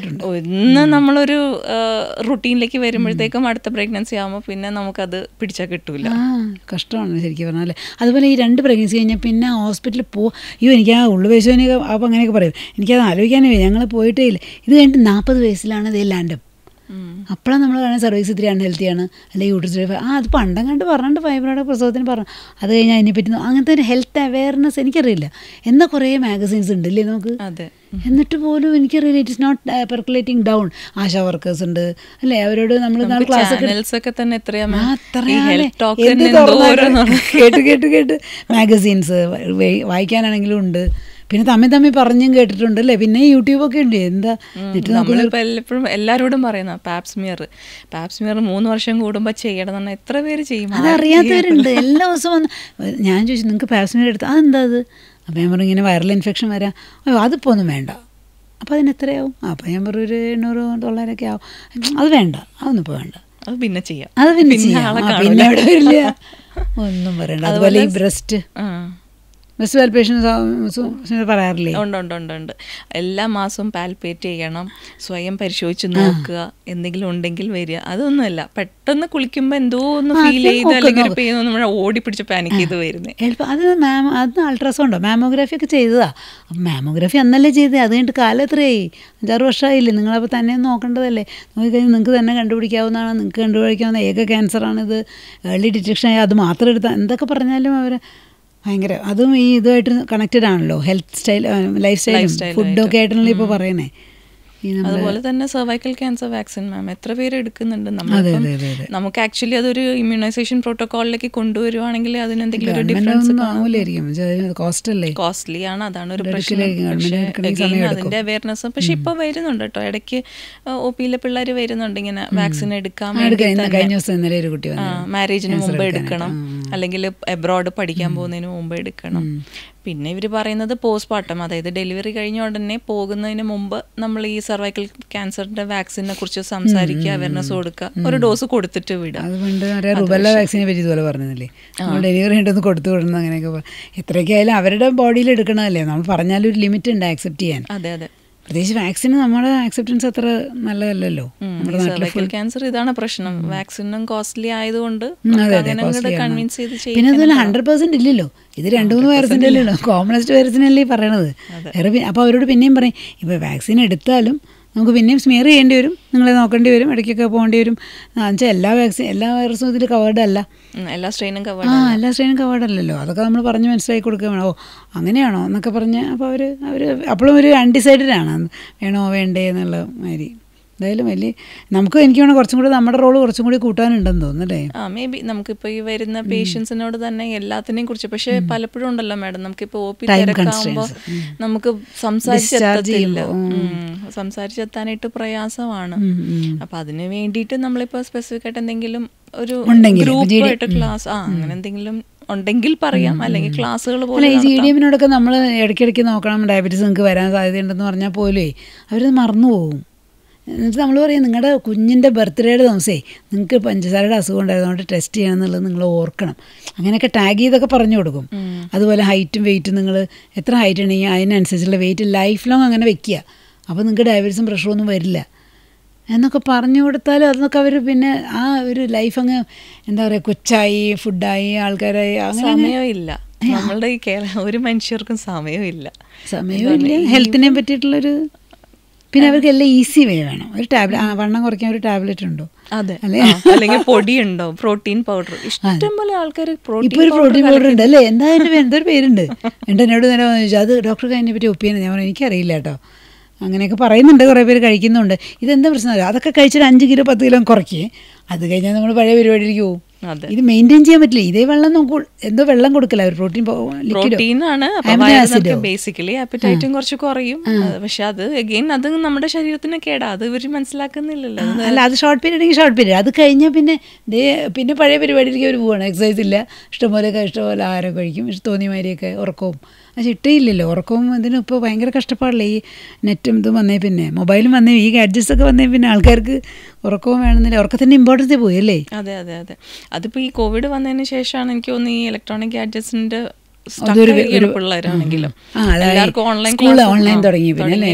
ഒന്ന് നമ്മളൊരു റുട്ടീനിലേക്ക് വരുമ്പോഴത്തേക്കും അടുത്ത പ്രഗ്നൻസി ആകുമ്പോൾ പിന്നെ നമുക്കത് പിടിച്ചാൽ കിട്ടൂല. കഷ്ടമാണ് ശരിക്കും പറഞ്ഞാൽ. അതുപോലെ ഈ രണ്ട് പ്രഗ്നൻസി കഴിഞ്ഞാൽ പിന്നെ ഹോസ്പിറ്റലിൽ പോ അയ്യോ എനിക്ക് ആ ഉള്ളുവേശോനൊക്കെ അപ്പോൾ അങ്ങനെയൊക്കെ പറയും, എനിക്കത് ആലോചിക്കാനേ ഞങ്ങൾ പോയിട്ടേ ഇല്ല. ഇത് കഴിഞ്ഞിട്ട് നാൽപ്പത് വയസ്സിലാണ് ഇത് ലാൻഡപ്പ്. അപ്പോഴാണ് നമ്മൾ കാണാൻ സർവീസ് ഇത്തിരി അൺഹെൽത്തിയാണ്, അല്ലെങ്കിൽ യൂട്രസ് ആ അത് പണ്ടം കണ്ട് പറഞ്ഞിട്ട് ഫൈബ്രോയിഡ് പ്രസവത്തിന് പറഞ്ഞു. അത് കഴിഞ്ഞാൽ അതിനെപ്പറ്റി അങ്ങനത്തെ ഒരു ഹെൽത്ത് അവയർനെസ് എനിക്കറിയില്ല. എന്നാൽ കുറേ മാഗസീൻസ് ഉണ്ട് ഇല്ലേ നമുക്ക്, എന്നിട്ട് പോലും എനിക്കറിയില്ല. It is not percolating down. ASHA workers ഉണ്ട് അല്ലേ, അവരോട് നമ്മൾ ക്ലാസ് കേട്ട് കേട്ട് കേട്ട് മാഗസീൻസ് വായിക്കാനാണെങ്കിലും ഉണ്ട്. പിന്നെ തമ്മിൽ തമ്മിൽ പറഞ്ഞും കേട്ടിട്ടുണ്ട് അല്ലേ. പിന്നെ യൂട്യൂബൊക്കെ ഉണ്ട്. എന്താ നമ്മളിപ്പോൾ എപ്പോഴും എല്ലാവരോടും പറയുന്ന പാപ്സ്മിയർ പാപ്സ്മിയർ മൂന്ന് വർഷം കൂടുമ്പോൾ ചെയ്യണം എന്ന് പറഞ്ഞാൽ എത്ര പേര് ചെയ്യും? അതറിയാത്തവരുണ്ട്. എല്ലാ ദിവസവും വന്ന് ഞാൻ ചോദിച്ചു നിങ്ങൾക്ക് പാപ്സ്മിയർ എടുത്ത് അതെന്താ അത്? അപ്പോൾ ഞാൻ പറഞ്ഞു ഇങ്ങനെ വൈറൽ ഇൻഫെക്ഷൻ വരാം. അയ്യോ അതിപ്പോൾ ഒന്നും വേണ്ട. അപ്പോൾ അതിന് എത്രയാവും? അപ്പോൾ ഞാൻ പറഞ്ഞു ഒരു എണ്ണൂറ് തൊള്ളായിരമൊക്കെ ആവും. അത് വേണ്ട, അതൊന്നും ഇപ്പോൾ വേണ്ട, അത് പിന്നെ ചെയ്യാം, അത് പിന്നെ ചെയ്യാം, പിന്നെ അവിടെ വരില്ല, ഒന്നും പറയണ്ട. അതുപോലെ ഈ ബ്രസ്റ്റ് പറയാറില്ലേ? ഉണ്ട് ഉണ്ട് ഉണ്ട് ഉണ്ട് എല്ലാ മാസവും പാൽപേറ്റ് ചെയ്യണം, സ്വയം പരിശോധിച്ച് നോക്കുക, എന്തെങ്കിലും ഉണ്ടെങ്കിൽ വരിക. അതൊന്നുമല്ല, പെട്ടെന്ന് കുളിക്കുമ്പോൾ എന്തോ ഒന്ന് ഫീൽ ചെയ്ത് അല്ലെങ്കിൽ ഒരു പെയിൻ നമ്മൾ ഓടി പിടിച്ച് പാനിക് ചെയ്ത് വരുന്നത്. എളുപ്പം അത് മാം അത് അൾട്രാസൗണ്ടോ മാമോഗ്രാഫി ഒക്കെ ചെയ്തതാ. അപ്പം മാമോഗ്രാഫി അന്നല്ലേ ചെയ്തത്, അത് കഴിഞ്ഞിട്ട് കാലം എത്രയായി? അഞ്ചാറ് വർഷമായില്ലേ? നിങ്ങളപ്പോൾ തന്നെ നോക്കേണ്ടതല്ലേ? നോക്കിക്കഴിഞ്ഞാൽ നിങ്ങൾക്ക് തന്നെ കണ്ടുപിടിക്കാവുന്നതാണ്, നിങ്ങൾക്ക് കണ്ടുപിടിക്കാവുന്ന ഏക ക്യാൻസറാണിത്, ഏർലി ഡിറ്റക്ഷൻ ആയി അത് മാത്രം എടുത്താൽ എന്തൊക്കെ പറഞ്ഞാലും അവർ ഭയങ്കര അതും ഈ ഇതുമായിട്ട് കണക്റ്റഡ് ആണല്ലോ. ഹെൽത്ത് സ്റ്റൈൽ, ലൈഫ് സ്റ്റൈലും ഫുഡൊക്കെ ആയിട്ടാണല്ലോ ഇപ്പോൾ പറയണേ. അതുപോലെ തന്നെ സർവൈക്കൽ ക്യാൻസർ വാക്സിൻ മാം എത്ര പേര് എടുക്കുന്നുണ്ട്? നമ്മളിപ്പം നമുക്ക് ആക്ച്വലി അതൊരു ഇമ്മ്യൂണൈസേഷൻ പ്രോട്ടോകോളിലേക്ക് കൊണ്ടുവരുവാണെങ്കിൽ അതിന് എന്തെങ്കിലും ഒരു ഡിഫറൻസ് കോസ്റ്റ്ലി ആണ്, അതാണ് ഒരു പ്രശ്നം. അതിന്റെ അവയർനെസ് പക്ഷെ ഇപ്പൊ വരുന്നുണ്ട് കേട്ടോ, ഇടയ്ക്ക് ഒ പിയിലെ പിള്ളേർ വരുന്നുണ്ട് ഇങ്ങനെ വാക്സിൻ എടുക്കാൻ വേണ്ടി. മാരേജിന് മുമ്പ് എടുക്കണം, അല്ലെങ്കിൽ എബ്രോഡ് പഠിക്കാൻ പോകുന്നതിന് മുമ്പ് എടുക്കണം. പിന്നെ ഇവർ പറയുന്നത് പോസ്റ്റ്മോർട്ടം, അതായത് ഡെലിവറി കഴിഞ്ഞ ഉടനെ പോകുന്നതിന് മുമ്പ് നമ്മൾ ഈ സർവൈക്കൽ ക്യാൻസറിന്റെ വാക്സിനെ കുറിച്ച് സംസാരിക്കുക, അവയർനെസ് കൊടുക്കുക, ഒരു ഡോസ് കൊടുത്തിട്ട് വിടുക. അതുകൊണ്ട് റുബെല്ല വാക്സിനെ പറ്റി ഇതുപോലെ പറഞ്ഞതല്ലേ, ഡെലിവറി ഉണ്ടെന്ന് കൊടുത്തു വിടുന്നു. അങ്ങനെയൊക്കെ എത്രയൊക്കെ ആയാലും അവരുടെ ബോഡിയിൽ എടുക്കണമല്ലേ, നമ്മൾ പറഞ്ഞാലും ഒരു ലിമിറ്റ് ഉണ്ട് ആക്സെപ്റ്റ് ചെയ്യാൻ. അതെ അതെ, പ്രത്യേകിച്ച് വാക്സിന് നമ്മുടെ ആക്സെപ്റ്റൻസ് അത്ര നല്ലതല്ലല്ലോ. സർവൈക്കൽ ക്യാൻസർ ഇതാണ് പ്രശ്നം, വാക്സിനും കോസ്റ്റ്ലി ആയതുകൊണ്ട്. പിന്നെ അതുപോലെ ഹൺഡ്രഡ് പെർസെന്റ് ഇല്ലല്ലോ, ഇത് രണ്ടു മൂന്ന് വൈറസിൻ്റെ അല്ലല്ലോ, കോമണസ്റ്റ് വൈറസിനല്ലേ ഈ പറയണത്. വേറെ അപ്പോൾ അവരോട് പിന്നെയും പറയും, ഇപ്പോൾ വാക്സിൻ എടുത്താലും നമുക്ക് പിന്നെയും സ്മിയർ ചെയ്യേണ്ടി വരും, നിങ്ങളെ നോക്കേണ്ടി വരും, ഇടയ്ക്കൊക്കെ പോകേണ്ടി വരും. എന്നുവെച്ചാൽ എല്ലാ വാക്സിൻ എല്ലാ വൈറസും ഇതിൽ കവേർഡ് അല്ല, എല്ലാ സ്ട്രെയിനും കവേർഡ് ആ എല്ലാ സ്ട്രെയിനും കവേർഡ് അല്ലല്ലോ. അതൊക്കെ നമ്മൾ പറഞ്ഞ് മനസ്സിലാക്കി കൊടുക്കുക വേണോ, അങ്ങനെയാണോ എന്നൊക്കെ പറഞ്ഞ്. അപ്പോൾ അവർ അവർ അപ്പോഴും ഒരു അൺഡിസൈഡഡ് ആണ്, വേണോ വേണ്ടേ എന്നുള്ള മാതിരി. എന്തായാലും വലിയ നമുക്ക് എനിക്ക് വേണം കുറച്ചും കൂടി നമ്മുടെ റോള് കുറച്ചും കൂടി കൂട്ടാനുണ്ടെന്ന് തോന്നുന്നല്ലേ. ആ മേ ബി നമുക്കിപ്പോൾ ഈ വരുന്ന പേഷ്യൻസിനോട് തന്നെ എല്ലാത്തിനെയും കുറിച്ച്, പക്ഷേ പലപ്പോഴും ഉണ്ടല്ലോ മാഡം, നമുക്കിപ്പോൾ ഒ പി തിരക്കാകുമ്പോൾ നമുക്ക് സംസാരിച്ചെത്തത്തില്ല, സംസാരിച്ചെത്താനായിട്ട് പ്രയാസമാണ്. അപ്പം അതിന് വേണ്ടിയിട്ട് നമ്മളിപ്പോൾ സ്പെസിഫിക് ആയിട്ട് എന്തെങ്കിലും ഒരു ഗ്രൂപ്പായിട്ട് ക്ലാസ് ആ അങ്ങനെ എന്തെങ്കിലും ഉണ്ടെങ്കിൽ പറയാം, അല്ലെങ്കിൽ ക്ലാസ്സുകൾ അല്ല, പോലെ ഈ ജി ഡി എമ്മിനോടൊക്കെ നമ്മൾ ഇടയ്ക്കിടയ്ക്ക് നോക്കണം, ഡയബറ്റീസ് നിങ്ങൾക്ക് വരാൻ സാധ്യതയുണ്ടെന്ന് പറഞ്ഞാൽ പോലും അവരത് മറന്നു പോകും. എന്നിട്ട് നമ്മൾ പറയും നിങ്ങളുടെ കുഞ്ഞിൻ്റെ ബർത്ത്ഡേയുടെ ദിവസമേ നിങ്ങൾക്ക് പഞ്ചസാരയുടെ അസുഖം ഉണ്ടായതുകൊണ്ട് ടെസ്റ്റ് ചെയ്യണം എന്നുള്ളത് നിങ്ങൾ ഓർക്കണം. അങ്ങനെയൊക്കെ ടാഗ് ചെയ്തൊക്കെ പറഞ്ഞു കൊടുക്കും. അതുപോലെ ഹൈറ്റും വെയിറ്റും നിങ്ങൾ എത്ര ഹൈറ്റ് ഉണ്ടെങ്കിൽ അതിനനുസരിച്ചുള്ള വെയിറ്റ് ലൈഫ് ലോങ് അങ്ങനെ വെക്കുക. അപ്പോൾ നിങ്ങൾക്ക് ഡയബറ്റീസും പ്രഷറും ഒന്നും വരില്ല എന്നൊക്കെ പറഞ്ഞു കൊടുത്താലും അതൊക്കെ അവർ പിന്നെ ആ ഒരു ലൈഫ് അങ്ങ് എന്താ പറയുക കൊച്ചായി ഫുഡായി ആൾക്കാരായി അങ്ങനെ സമയമില്ല. നമ്മളുടെ ഈ കേരള ഒരു മനുഷ്യർക്കും സമയമില്ല സമയമില്ല ഹെൽത്തിനെ പറ്റിയിട്ടുള്ളൊരു. പിന്നെ അവർക്ക് എല്ലാം ഈസി വേ വേണം. ഒരു ടാബ്ലറ്റ് വണ്ണം കുറയ്ക്കാൻ ഒരു ടാബ്ലറ്റ് ഉണ്ടോ? അതെ, അല്ലെങ്കിൽ പൊടി ഉണ്ടോ, പ്രോട്ടീൻ പൗഡർ. ഇഷ്ടംപോലെ ആൾക്കാർ ഇപ്പോൾ ഒരു പ്രോട്ടീൻ പൗഡർ ഉണ്ട് അല്ലേ? എന്താ അതിൻ്റെ എന്തൊരു പേരുണ്ട്? എൻ്റെ എന്നോട് നേരെ ചോദിച്ചാൽ അത് ഡോക്ടർക്ക് അതിനെ പറ്റി ഒപ്പീനിയൻ. ഞാൻ പറഞ്ഞു എനിക്കറിയില്ല കേട്ടോ. അങ്ങനെയൊക്കെ പറയുന്നുണ്ട്, കുറേ പേര് കഴിക്കുന്നുണ്ട്. ഇതെന്താ പ്രശ്നം? അതൊക്കെ കഴിച്ചിട്ട് അഞ്ച് കിലോ പത്ത് കിലോ കുറയ്ക്കേ, അത് കഴിഞ്ഞാൽ നമ്മൾ പഴയ പരിപാടിയിലേക്ക് പോകും. ഇത് മെയിൻറ്റെയിൻ ചെയ്യാൻ പറ്റില്ല. ഇതേ വെള്ളം നമുക്ക് എന്തോ വെള്ളം കൊടുക്കില്ല, ഒരു പ്രോട്ടീൻ പ്രോട്ടീനാണ് ബേസിക്കലി. ആപ്പറ്റൈറ്റും കുറച്ച് കുറയും. പക്ഷെ അത് അഗെയിൻ അത് നമ്മുടെ ശരീരത്തിന് കേടാ, അത് ഇവർ മനസ്സിലാക്കുന്നില്ലല്ലോ. അല്ല, അത് ഷോർട്ട് പീരീഡ് ആണെങ്കിൽ ഷോർട്ട് പീരീഡ്, അത് കഴിഞ്ഞാൽ പിന്നെ ദേ പിന്നെ പഴയ പരിപാടിയിലേക്ക് അവർ പോവാണ്. എക്സസൈസ് ഇല്ല, ഇഷ്ടംപോലെയൊക്കെ ഇഷ്ടംപോലെ ആഹാരം കഴിക്കും, തോന്നിയ മാതിരിയൊക്കെ ഉറക്കവും. അത് ചിട്ടയില്ലല്ലോ ഉറക്കവും. ഇതിനും ഇപ്പോൾ ഭയങ്കര കഷ്ടപ്പാടില്ല. ഈ നെറ്റും ഇതും വന്നേ പിന്നെ മൊബൈലും വന്നേ ഈ ഗാഡ്ജറ്റ്സ് ഒക്കെ വന്നേ പിന്നെ ആൾക്കാർക്ക് ഉറക്കവും വേണമെന്നില്ല. ഉറക്കത്തിൻ്റെ ഇമ്പോർട്ടൻസ് പോയി അല്ലേ? അതെ അതെ അതെ. അതിപ്പോൾ ഈ കോവിഡ് വന്നതിന് ശേഷമാണ് എനിക്ക് തോന്നുന്നു ഈ ഇലക്ട്രോണിക് ഗാഡ്ജറ്റ്സിൻ്റെ പിള്ളേരാണെങ്കിലും എല്ലാവർക്കും ഓൺലൈൻ ഓൺലൈൻ തുടങ്ങി. പിന്നെ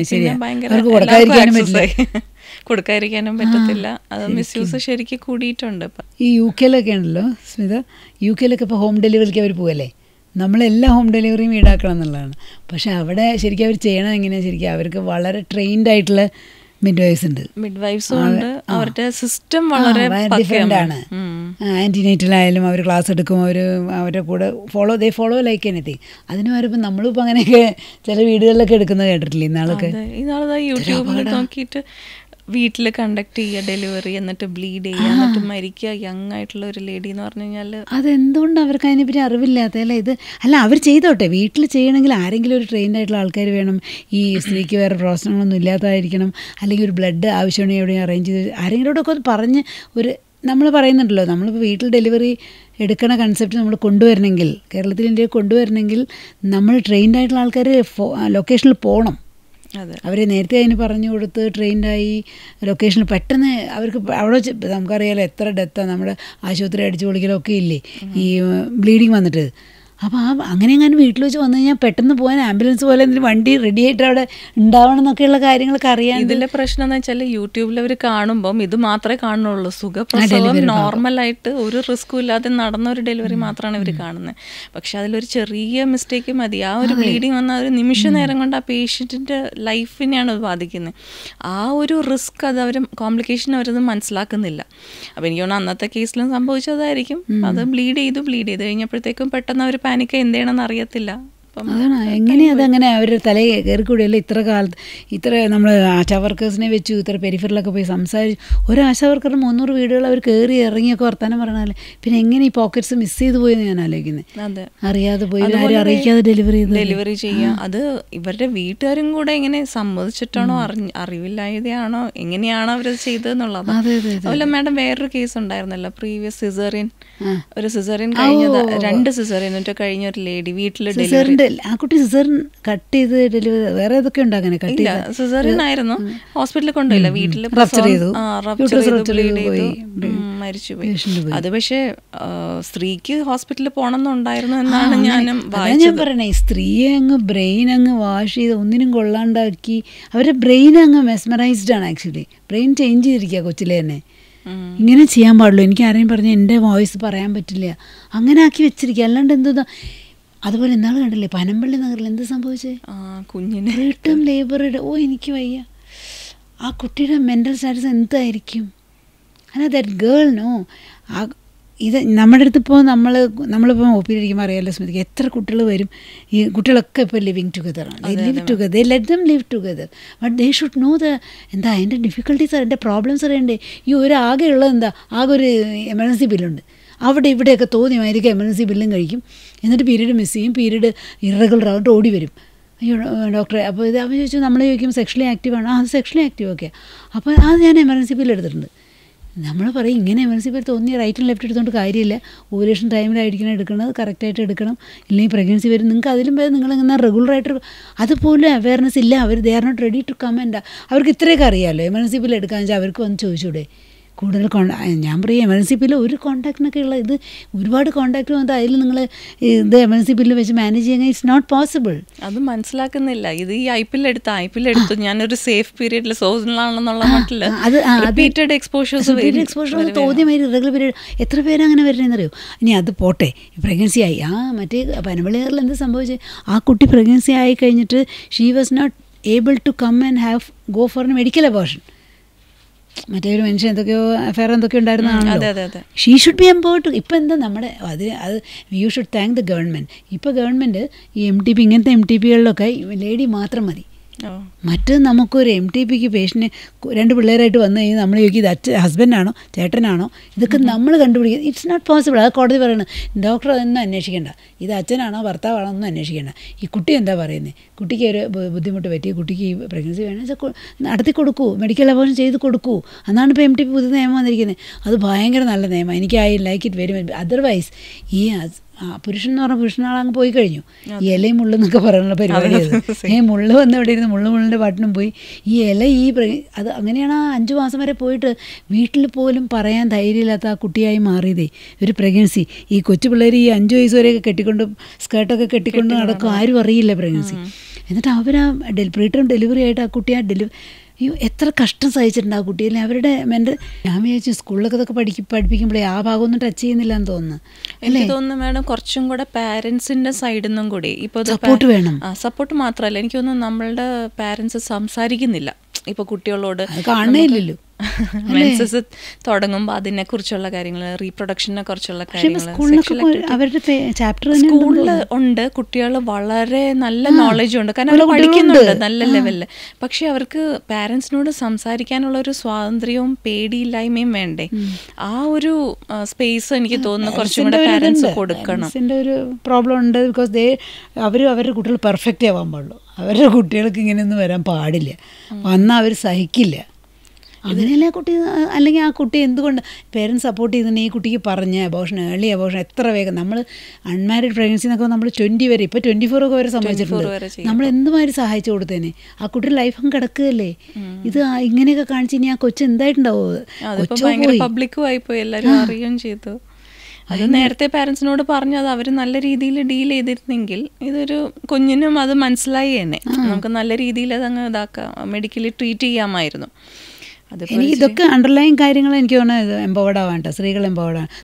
കൊടുക്കാതിരിക്കാനും പറ്റത്തില്ല. അത് മിസ്യൂസ് ശരിക്കും കൂടിയിട്ടുണ്ട്. ഈ യു കെയിലൊക്കെ ഉണ്ടല്ലോ സ്മിത, യു കെയിലൊക്കെ ഇപ്പോൾ ഹോം ഡെലിവറിക്ക് അവർ പോവല്ലേ? നമ്മളെല്ലാം ഹോം ഡെലിവറിയും ഈടാക്കണം എന്നുള്ളതാണ്. പക്ഷെ അവിടെ ശരിക്കും അവർ ചെയ്യണം എങ്ങനെയാണ്? ശരിക്കും അവർക്ക് വളരെ ട്രെയിൻഡ് ആയിട്ടുള്ള മിഡ് വൈഫ്സ് ഉണ്ട്. മിഡ് വൈഫ്സും ഉണ്ട്. അവരുടെ സിസ്റ്റം വളരെ ഡിഫറെൻ്റ് ആണ്. ആൻറ്റിനേറ്റലായാലും അവർ ക്ലാസ് എടുക്കും, അവർ അവരുടെ കൂടെ follow they follow like anything. അതിന് വരുമ്പോൾ നമ്മളിപ്പോൾ അങ്ങനെയൊക്കെ ചില വീടുകളിലൊക്കെ എടുക്കുന്നത് കേട്ടിട്ടില്ലേ ഇന്നാളൊക്കെ? ഇന്നാളെ യൂട്യൂബിൽ നോക്കിയിട്ട് വീട്ടിൽ കണ്ടക്ട് ചെയ്യുക ഡെലിവറി, എന്നിട്ട് ബ്ലീഡ് ചെയ്യുക, എന്നിട്ട് മരിക്കുക. യങ് ആയിട്ടുള്ള ഒരു ലേഡി എന്ന് പറഞ്ഞു കഴിഞ്ഞാൽ അതെന്തുകൊണ്ട് അവർക്ക് അതിനെപ്പറ്റി അറിവില്ലാത്ത? അല്ല ഇത് അല്ല അവർ ചെയ്തോട്ടെ, വീട്ടിൽ ചെയ്യണമെങ്കിൽ ആരെങ്കിലും ഒരു ട്രെയിൻഡ് ആയിട്ടുള്ള ആൾക്കാർ വേണം. ഈ സ്ത്രീക്ക് വേറെ പ്രശ്നങ്ങളൊന്നും ഇല്ലാത്തതായിരിക്കണം, അല്ലെങ്കിൽ ഒരു ബ്ലഡ് ആവശ്യമാണെങ്കിൽ എവിടെയും അറേഞ്ച് ചെയ്ത് ആരെങ്കിലോടൊക്കെ ഒന്ന് പറഞ്ഞ് ഒരു നമ്മൾ പറയുന്നുണ്ടല്ലോ, നമ്മളിപ്പോൾ വീട്ടിൽ ഡെലിവറി എടുക്കണ കൺസെപ്റ്റ് നമ്മൾ കൊണ്ടുവരണമെങ്കിൽ, കേരളത്തിൽ ഇന്ത്യയിൽ കൊണ്ടുവരണമെങ്കിൽ നമ്മൾ ട്രെയിൻഡ് ആയിട്ടുള്ള ആൾക്കാർ ലൊക്കേഷനിൽ പോകണം. അവർ നേരത്തെ അതിന് പറഞ്ഞു കൊടുത്ത് ട്രെയിൻഡായി ലൊക്കേഷനിൽ പെട്ടെന്ന് അവർക്ക് അവിടെ നമുക്കറിയാലോ എത്ര ഡെത്താണ് നമ്മുടെ ആശുപത്രി അടിച്ചു പൊളിക്കലൊക്കെ ഇല്ലേ ഈ ബ്ലീഡിങ് വന്നിട്ട്. അപ്പോൾ ആ അങ്ങനെ എങ്ങാനും വീട്ടിൽ വെച്ച് വന്നു കഴിഞ്ഞാൽ പെട്ടെന്ന് പോകാൻ ആംബുലൻസ് പോലെ എന്തെങ്കിലും വണ്ടി റെഡി ആയിട്ട് അവിടെ ഉണ്ടാവണം എന്നൊക്കെയുള്ള കാര്യങ്ങളൊക്കെ അറിയാം. ഇതിൻ്റെ പ്രശ്നം എന്ന് വെച്ചാൽ യൂട്യൂബിൽ അവർ കാണുമ്പം ഇത് മാത്രമേ കാണുന്നുള്ളൂ. സുഖപ്രസവം നോർമലായിട്ട് ഒരു റിസ്ക്കും ഇല്ലാതെ നടന്ന ഒരു ഡെലിവറി മാത്രമാണ് ഇവർ കാണുന്നത്. പക്ഷെ അതിലൊരു ചെറിയ മിസ്റ്റേക്ക് മതി, ആ ഒരു ബ്ലീഡിങ് വന്ന ഒരു നിമിഷ നേരം കൊണ്ട് ആ പേഷ്യൻറ്റിൻ്റെ ലൈഫിനെയാണ് അത് ബാധിക്കുന്നത്. ആ ഒരു റിസ്ക് അത് അവർ കോംപ്ലിക്കേഷൻ അവരത് മനസ്സിലാക്കുന്നില്ല. അപ്പോൾ എനിക്ക് തോന്നുന്നു അന്നത്തെ കേസിലും സംഭവിച്ചതായിരിക്കും. അത് ബ്ലീഡ് ചെയ്തു ബ്ലീഡ് ചെയ്ത് കഴിഞ്ഞപ്പോഴത്തേക്കും പെട്ടെന്ന് അവർ പാനിക്ക് എന്ത് ചെയ്യണമെന്ന് അറിയത്തില്ല. അതാണ് എങ്ങനെയാണ് അതങ്ങനെ അവരുടെ തലയെ കയറിക്കൂടിയല്ലേ ഇത്ര കാലത്ത് ഇത്ര നമ്മൾ ആശാ വർക്കേഴ്സിനെ വെച്ചു ഇത്ര പെരിഫറിലൊക്കെ പോയി സംസാരിച്ചു. ഒരു ആശാ വർക്കറുടെ മുന്നൂറ് വീടുകൾ അവർ കയറി ഇറങ്ങിയൊക്കെ വർത്താനം പറഞ്ഞാലേ പിന്നെ എങ്ങനെ ഈ പോക്കറ്റ്സ് മിസ് ചെയ്ത് പോയെന്ന് ഞാൻ ആലോചിക്കുന്നത്. അറിയാതെ പോയി ആരും അറിയിക്കാതെ ഡെലിവറി ചെയ്ത് ഡെലിവറി ചെയ്യുക. അത് ഇവരുടെ വീട്ടുകാരും കൂടെ എങ്ങനെ സമ്മതിച്ചിട്ടാണോ അറിഞ്ഞ അറിവില്ലായതാണോ എങ്ങനെയാണോ അവരത് ചെയ്തതെന്നുള്ളത്. അതുപോലെ മാഡം വേറൊരു കേസ് ഉണ്ടായിരുന്നല്ലോ പ്രീവിയസ് സിസേറിയൻ, ഒരു സിസേറിയൻ കഴിഞ്ഞത് രണ്ട് സിസേറിയൻ കഴിഞ്ഞ ഒരു ലേഡി വീട്ടിൽ ഡെലിവറി. ആ കുട്ടി സിസേറിയൻ കട്ട് ചെയ്ത് ഡെലിവറി വേറെ ഏതൊക്കെ ഉണ്ട് അങ്ങനെ കട്ട് ചെയ്ത സിസേറിയൻ ആയിരുന്നു. ഹോസ്പിറ്റലിൽ കൊണ്ടുപോയില്ല, വീട്ടിൽ മരിച്ചുപോയി. അത് പക്ഷേ സ്ത്രീക്ക് ഹോസ്പിറ്റലിൽ പോകണമെന്നുണ്ടായിരുന്നു എന്നാണ് ഞാനും ഞാൻ പറയണേ. സ്ത്രീയെ അങ്ങ് ബ്രെയിൻ അങ്ങ് വാഷ് ചെയ്ത് ഒന്നിനും കൊള്ളാണ്ടാക്കി അവരുടെ ബ്രെയിൻ അങ്ങ് മെസ്മറൈസ്ഡ് ആണ്. ആക്ച്വലി ബ്രെയിൻ ചേഞ്ച് ചെയ്തിരിക്കുക കൊച്ചിലെ തന്നെ. ഇങ്ങനെ ചെയ്യാൻ പാടുള്ളൂ. എനിക്ക് ആരെയും പറഞ്ഞ് എൻ്റെ വോയിസ് പറയാൻ പറ്റില്ല അങ്ങനെ ആക്കി വെച്ചിരിക്കുക. അല്ലാണ്ട് എന്തോ അതുപോലെ എന്നാൾ കണ്ടില്ലേ പനമ്പള്ളി നഗറിൽ എന്ത് സംഭവിച്ചേ? കുഞ്ഞിനെ റിട്ടേൺ ലേബറുടെ ഓ എനിക്ക് വയ്യ. ആ കുട്ടിയുടെ മെൻ്റൽ സ്റ്റാറ്റസ് എന്തായിരിക്കും? അല്ല ദാറ്റ് ഗേൾ നോ. ആ ഇത് നമ്മുടെ അടുത്ത് ഇപ്പോൾ നമ്മൾ നമ്മളിപ്പോൾ ഒപ്പിയിരിക്കുമ്പോൾ അറിയാമല്ലോ സ്മൃതിക്ക് എത്ര കുട്ടികൾ വരും. ഈ കുട്ടികളൊക്കെ ഇപ്പോൾ ലിവിങ് ടുഗദറാണ്. They live together, they let them live together. But they should know the എന്താ അതിൻ്റെ ഡിഫിക്കൽട്ടീസ്, അതിൻ്റെ പ്രോബ്ലംസ് അറിയണ്ടേ. ഈ ഒരു ആകെ ഉള്ളത് എന്താ, ആകെ ഒരു എമർജൻസി ബില്ലുണ്ട്. അവിടെ ഇവിടെയൊക്കെ തോന്നിയമായിരിക്കും എമർജൻസി ബില്ലും കഴിക്കും. എന്നിട്ട് പീരീഡ് മിസ് ചെയ്യും, പീരീഡ് ഇറഗുലർ ആയിട്ട് ഓടി വരും. അയ്യോ ഡോക്ടറെ. അപ്പോൾ ഇത് അവർ ചോദിച്ചു നമ്മൾ ചോദിക്കും സെക്ഷലി ആക്റ്റീവ് ആണ്. ആ അത് സെക്ഷലി ആക്റ്റീവ് ഓക്കെ. അപ്പോൾ അത് ഞാൻ എമർജൻസി ബില്ല് എടുത്തിട്ടുണ്ട്. നമ്മൾ പറയും ഇങ്ങനെ എമർജൻസി പേര് തോന്നിയ റൈറ്റ് ആൻഡ് ലെഫ്റ്റ് എടുത്തുകൊണ്ട് കാര്യമില്ല. ഓവുലേഷൻ ടൈമിലായിരിക്കണം എടുക്കുന്നത്, കറക്റ്റായിട്ട് എടുക്കണം. ഇല്ലെങ്കിൽ പ്രഗ്നൻസി വരും. നിങ്ങൾക്ക് അതിലും പേര് നിങ്ങളിങ്ങനെ റെഗുലറായിട്ട് അതുപോലെ അവയർനെസ് ഇല്ല. അവർ they are not ready to comment. അവർക്ക് ഇത്രയൊക്കെ അറിയാമല്ലോ. എമർജൻസി ബില്ല് എടുക്കാന്ന് വെച്ചാൽ അവർക്ക് വന്ന് ചോദിച്ചൂടെ. കൂടുതൽ കോണ്ടാ ഞാൻ പറയും എമർജൻസി ബില്ല് ഒരു കോൺടാക്റ്റിനൊക്കെ ഉള്ള ഇത് ഒരുപാട് കോൺടാക്റ്റ് വന്നിട്ട് അതിൽ നിങ്ങൾ ഇത് എമർജൻസി ബില്ല് വെച്ച് മാനേജ് ചെയ്യാൻ ഇറ്റ്സ് നോട്ട് പോസിബിൾ. അത് മനസ്സിലാക്കുന്നില്ല. ഇത് ഈ ഐ പി എൽ എടുത്ത ഐ പി എൽ എടുത്തു ഞാനൊരു സേഫ് പീരീഡിൽ സോസണാണെന്നുള്ള മട്ടില് റിപ്പീറ്റഡ് എക്സ്പോഷേഴ്സ് എക്സ്പോഷർ തോന്നിയമാതിരി ഇറഗുലർ പീരീഡ് എത്ര പേര് അങ്ങനെ വരുന്നതെന്നറിയോ. ഇനി അത് പോട്ടെ, പ്രഗ്നൻസി ആയി. ആ മറ്റേ പനമ്പള്ളിയാറിൽ എന്ത് സംഭവിച്ചത്, ആ കുട്ടി പ്രഗ്നൻസി ആയി കഴിഞ്ഞിട്ട് she was not able to come and have go for a medical abortion. മറ്റേ ഒരു മനുഷ്യൻ എന്തൊക്കെയോ അഫയർ എന്തൊക്കെയോ ഉണ്ടായിരുന്നതാണല്ലോ. She should be empowered. ഇപ്പം എന്താ നമ്മുടെ അത് അത് you should thank the government. ഇപ്പോൾ ഗവൺമെൻറ് ഈ എം ടി പി ഇങ്ങനത്തെ എം ടി പികളിലൊക്കെ ലേഡി മാത്രം മതി. മറ്റത് നമുക്കൊരു എം ടി പിക്ക് പേഷ്യന് രണ്ട് പിള്ളേരായിട്ട് വന്നു കഴിഞ്ഞാൽ നമ്മൾ ചോദിക്കും ഇത് അച്ഛൻ ഹസ്ബൻഡാണോ ചേട്ടനാണോ, ഇതൊക്കെ നമ്മൾ കണ്ടുപിടിക്കുക. It's not possible. അത് കോടതി പറയുന്നത് ഡോക്ടർ അതൊന്നും അന്വേഷിക്കേണ്ട, ഇത് അച്ഛനാണോ ഭർത്താവാണോ ഒന്നും അന്വേഷിക്കേണ്ട, ഈ കുട്ടി എന്താ പറയുന്നത്, കുട്ടിക്ക് ഒരു ബുദ്ധിമുട്ട് പറ്റി, കുട്ടിക്ക് ഈ പ്രഗ്നൻസി വേണമെന്ന് നടത്തി കൊടുക്കൂ, മെഡിക്കൽ അബോർഷൻ ചെയ്ത് കൊടുക്കൂ. അതാണ് ഇപ്പോൾ എം ടി പി പുതിയ നിയമം വന്നിരിക്കുന്നത്. അത് ഭയങ്കര നല്ല നിയമം. എനിക്ക് I like it very much. Otherwise ഈ ആ പുരുഷൻ എന്ന് പറഞ്ഞാൽ പുരുഷനാളങ്ങ് പോയി കഴിഞ്ഞു. ഈ ഇലയും മുള്ളെന്നൊക്കെ പറയാനുള്ള പരിപാടി. ഏ മുള്ള് വന്ന് ഇവിടെ ഇരുന്ന് മുള്ളു മുള്ളിൻ്റെ പാട്ടിനും പോയി. ഈ ഇല ഈ അത് അങ്ങനെയാണ് ആ അഞ്ചു മാസം വരെ പോയിട്ട് വീട്ടിൽ പോലും പറയാൻ ധൈര്യമില്ലാത്ത ആ കുട്ടിയായി മാറിയതേ ഒരു പ്രഗ്നൻസി. ഈ കൊച്ചു പിള്ളേർ ഈ അഞ്ച് വയസ്സ് വരെയൊക്കെ കെട്ടിക്കൊണ്ട് സ്കേർട്ടൊക്കെ കെട്ടിക്കൊണ്ട് നടക്കും, ആരും അറിയില്ല പ്രഗ്നൻസി. എന്നിട്ട് അവർ ആ ഡെൽ പ്രീറ്ററും ഡെലിവറി ആയിട്ട് ആ കുട്ടി ആ ഡെലിവറി അയ്യോ എത്ര കഷ്ടം സഹിച്ചിട്ടുണ്ട് ആ കുട്ടിയല്ലേ. അവരുടെ മെൻ്റൽ ഞാൻ വിചാരിച്ചു സ്കൂളിലൊക്കെ ഇതൊക്കെ പഠിക്കും പഠിപ്പിക്കുമ്പോഴേ ആ ഭാഗമൊന്നും ടച്ച് ചെയ്യുന്നില്ല എന്ന് തോന്നുന്നു. എനിക്ക് തോന്നുന്നു മാഡം കുറച്ചും കൂടെ പാരൻസിൻ്റെ സൈഡിൽ നിന്നും കൂടി ഇപ്പോൾ സപ്പോർട്ട് വേണം. സപ്പോർട്ട് മാത്രമല്ല, എനിക്ക് തോന്നുന്നു നമ്മളുടെ പാരൻസ് സംസാരിക്കുന്നില്ല ഇപ്പോൾ കുട്ടികളോട്. കാണുന്നില്ലല്ലോ. മെൻസസ് തുടങ്ങുമ്പോൾ അതിനെ കുറിച്ചുള്ള കാര്യങ്ങൾ, റീപ്രൊഡക്ഷനെ കുറിച്ചുള്ള കാര്യങ്ങൾ സ്കൂളിൽ ഉണ്ട്. കുട്ടികൾ വളരെ നല്ല നോളജ് ഉണ്ട്, കാരണം അവർ പഠിക്കുന്നുണ്ട് നല്ല ലെവലിൽ. പക്ഷെ അവർക്ക് പാരൻസിനോട് സംസാരിക്കാനുള്ള ഒരു സ്വാതന്ത്ര്യവും പേടിയില്ലായ്മയും വേണ്ടേ. ആ ഒരു സ്പേസ് എനിക്ക് തോന്നുന്നു കുറച്ചും കൂടെ പാരൻസ് കൊടുക്കണം. ഒരു പ്രോബ്ലം ഉണ്ട്. ബിക്കോസ് ദേ അവർ അവരുടെ കുട്ടികൾ പെർഫെക്റ്റ് ആവാൻ പാടുള്ളൂ. അവരുടെ കുട്ടികൾക്ക് ഇങ്ങനെയൊന്നും വരാൻ പാടില്ല. വന്നാൽ അവർ സഹിക്കില്ല. അങ്ങനെയല്ലേ കുട്ടി. അല്ലെങ്കിൽ ആ കുട്ടി എന്തുകൊണ്ട് പേരൻസ് സപ്പോർട്ട് ചെയ്തിട്ടുണ്ടെങ്കിൽ ഈ കുട്ടിക്ക് പറഞ്ഞ് അബോർഷൻ, ഏർലി അബോർഷൻ എത്ര വേഗം നമ്മൾ അൺമാരിഡ് പ്രഗ്നൻസി എന്നൊക്കെ നമ്മൾ ട്വൻറ്റി വരെ ഇപ്പോൾ ട്വൻറ്റി ഫോർ ഒക്കെ വരെ സംഭവിച്ചിട്ടുണ്ട്. നമ്മൾ എന്തുമാതിരി സഹായിച്ചു കൊടുത്തേനെ. ആ കുട്ടിയുടെ ലൈഫും കിടക്കുകയല്ലേ. ഇത് ഇങ്ങനെയൊക്കെ കാണിച്ച് ഇനി ആ കൊച്ചു എന്തായിട്ടുണ്ടാവും. പബ്ലിക്കും ആയിപ്പോയി, എല്ലാവരും അറിയുകയും ചെയ്തു. അത് നേരത്തെ പാരൻസിനോട് പറഞ്ഞു അത് അവർ നല്ല രീതിയിൽ ഡീൽ ചെയ്തിരുന്നെങ്കിൽ ഇതൊരു കുഞ്ഞിനും അത് മനസ്സിലായി തന്നെ നമുക്ക് നല്ല രീതിയിൽ അതങ്ങ് ഇതാക്കാം, മെഡിക്കലി ട്രീറ്റ് ചെയ്യാമായിരുന്നു. എനിക്ക് ഇതൊക്കെ അണ്ടർലൈൻ കാര്യങ്ങൾ എനിക്ക് തോന്നുന്നത് എംപവേർഡ് ആവാൻ കേട്ടോ. സ്ത്രീകൾ എംപവേർഡ് ആണ്.